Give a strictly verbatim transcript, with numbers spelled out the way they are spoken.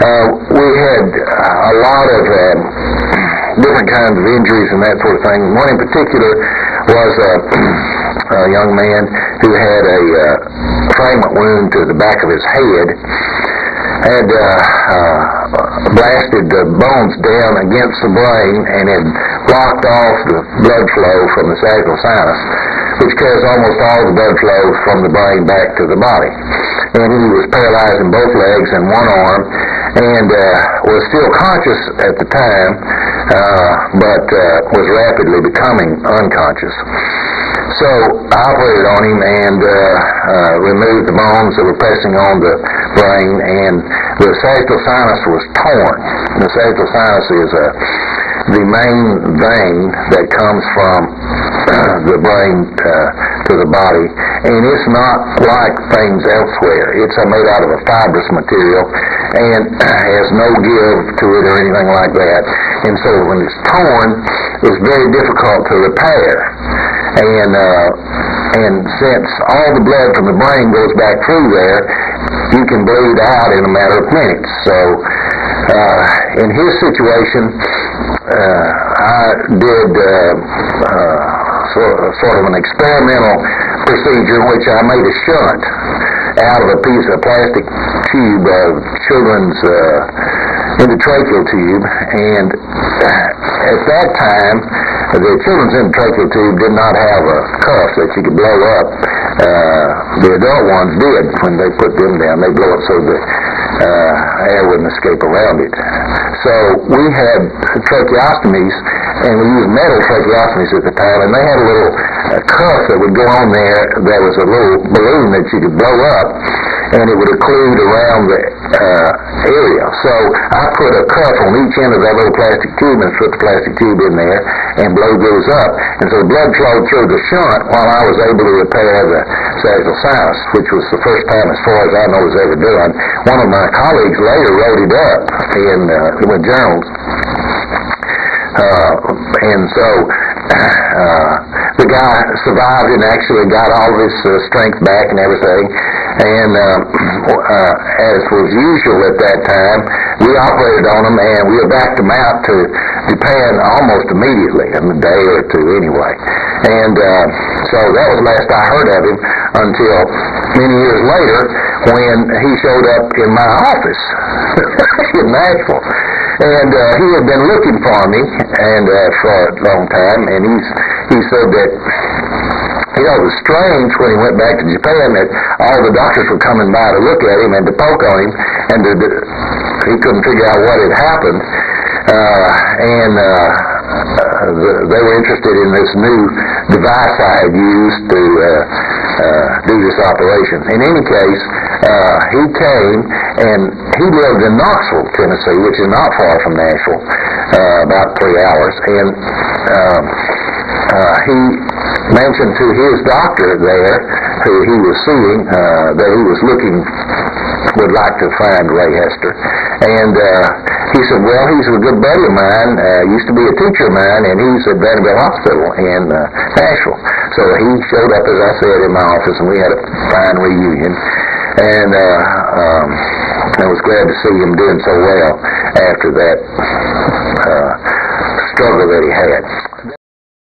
Uh, we had a lot of um, different kinds of injuries and that sort of thing. One in particular was a, a young man who had a uh, fragment wound to the back of his head, had uh, uh, blasted the bones down against the brain and had blocked off the blood flow from the sagittal sinus, which carries almost all the blood flow from the brain back to the body. And he was paralyzed in both legs and one arm, and uh, was still conscious at the time, uh, but uh, was rapidly becoming unconscious. So I operated on him and uh, uh, removed the bones that were pressing on the brain, and the sagittal sinus was torn. The sagittal sinus is uh, the main vein that comes from uh, the brain uh, to the body, and it's not like things elsewhere. It's uh, made out of a fibrous material and has no give to it or anything like that. And so when it's torn, it's very difficult to repair. And uh, and since all the blood from the brain goes back through there, you can bleed out in a matter of minutes. So uh, in his situation, uh, I did uh, uh, sort, of, sort of an experimental procedure in which I made a shunt out of a piece of plastic tube of children's uh, endotracheal tube, and at that time the children's endotracheal tube did not have a cuff that you could blow up. Uh, the adult ones did. When they put them down, they blow it so that uh, air wouldn't escape around it. So we had tracheostomies, and we used metal tracheostomies at the time, and they had a little uh, cuff that would go on there that was a little balloon that you could blow up, and it would occlude around the uh, area. So I put a cuff on each end of that little plastic tube and put the plastic tube in there and blow those up. And so the blood flowed through the shunt while I was able to repair the sagittal sinus, which was the first time, as far as I know, was ever done. One of my colleagues later wrote it up in, uh, in the journals. Uh, and so uh, the guy survived and actually got all of his uh, strength back and everything. And uh, uh, as was usual at that time, we operated on him and we evacuated him out to Japan almost immediately, in a day or two anyway. And uh, so that was the last I heard of him until many years later when he showed up in my office in Nashville. And uh, he had been looking for me and uh, for a long time, and he's he said that, you know, it was strange when he went back to Japan that all the doctors were coming by to look at him and to poke on him, and to, to, he couldn't figure out what had happened. Uh, and uh, uh, the, they were interested in this new device I had used to uh, uh, do this operation. In any case, uh, he came, and he lived in Knoxville, Tennessee, which is not far from Nashville, uh, about three hours. And uh, uh, he mentioned to his doctor there, who he was seeing, uh, that he was looking, would like to find Ray Hester. And uh, he said, well, he's a good buddy of mine, uh, used to be a teacher of mine, and he's at Vanderbilt Hospital in uh, Nashville. So he showed up, as I said, in my office, and we had a fine reunion. And uh, um, I was glad to see him doing so well after that uh, struggle that he had.